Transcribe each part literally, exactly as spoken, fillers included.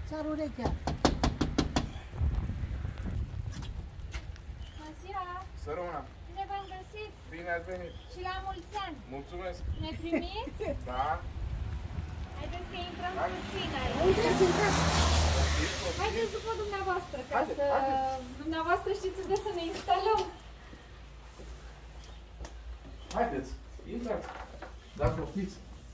Țar urechea. Bună ziua! Să rămână! Bine v-am găsit! Bine ați venit! Și la mulți ani! Mulțumesc! Ne primiți? Da! Haideți că intrăm Hai. puțin aici. Intrați, intrați. Haideți după dumneavoastră, ca Haideți, să... haideți. Dumneavoastră știți unde să ne instalăm. Haideți! Intrați! Dar poftiți!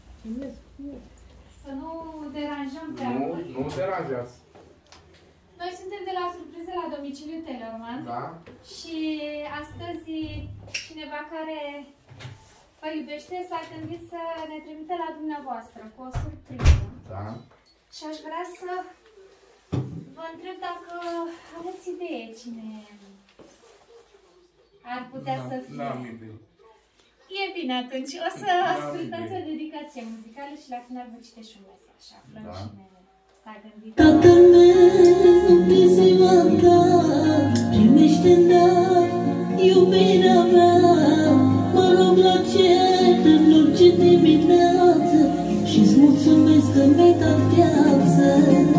Să nu deranjăm prea Nu, mult. nu deranjați! Noi suntem de la surprize la domiciliu Tellerman. Da? Și astăzi cineva care vă iubește s-a gândit să ne trimite la dumneavoastră cu o surpriză. Da? Și aș vrea să vă întreb dacă aveți idee cine ar putea să fie. N-am idee. E bine atunci, o să N-am ascultați o idee. dedicație muzicală și la final vă citești un mesaj. Și aflăm Da. cine s-a gândit. Tatăl meu, pe ziua ta, primește-n dar iubirea mea. Mă rog la cer în orice dimineață și-ți mulțumesc că mi-ai dat viață.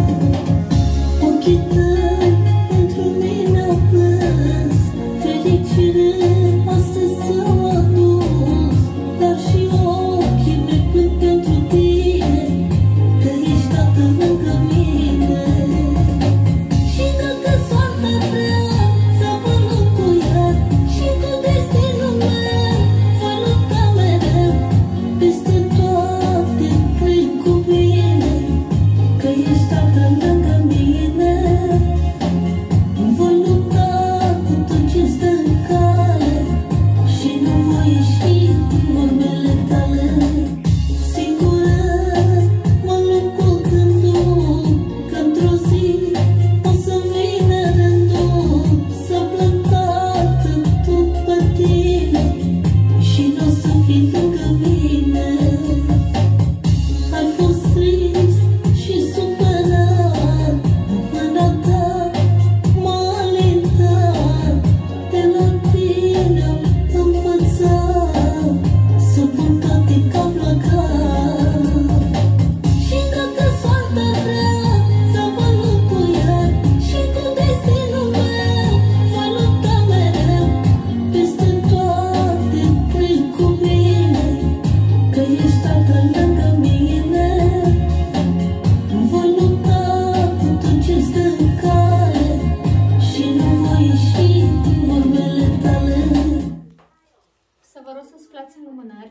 Ochii tăi pentru mine au plâns, fericire astăzi s-au adus, dar și ochii mei plâng pentru tine, că ești tată lângă mine. Și dacă soarta vrea să mă locuiesc și cu destinul meu voi lupta mereu, peste toate cred cu bine, că ești tată lângă mine. Voi lupta cu tot ce stă în cale și nu voi ieși din vorbele tale. Singură mă lupt cu gândul că într-o zi o să vină rândul să plâng tată tot pe tine și n-o să fii lângă mine. Ai fost trist și supărat, mâna ta m-a alintat, de la tine am învățat să pun toate cap la cap. Și dacă soarta vrea să mă locuiesc și cu destinul meu voi lupta mereu, peste toate cred cu bine, că ești tată lângă mine. Voi lupta cu tot ce stă în cale și nu voi ieși din vorbele tale. Să vă rog să suflați în lumânări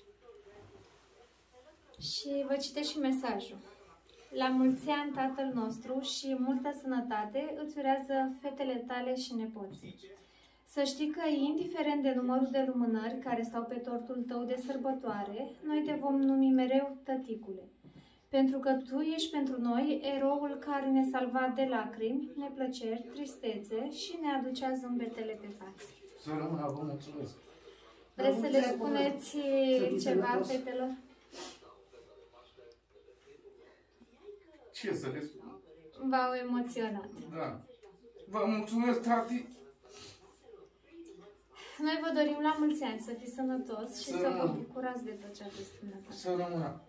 și vă citesc și mesajul. La mulți ani, tatăl nostru, și multă sănătate îți urează fetele tale și nepoții. Să știi că, indiferent de numărul de lumânări care stau pe tortul tău de sărbătoare, noi te vom numi mereu tăticule. Pentru că tu ești pentru noi eroul care ne salva de lacrimi, neplăceri, tristețe și ne aducea zâmbetele pe față. Să rămână, vă mulțumesc! Vreți să le spuneți ceva fetelor? Ce să le spun? V-au emoționat. Da! Vă mulțumesc, tati! Noi vă dorim la mulți ani să fiți sănătos și Să să vă rămână. bucurați de tot ce aveți dumneavoastră. Să rămână!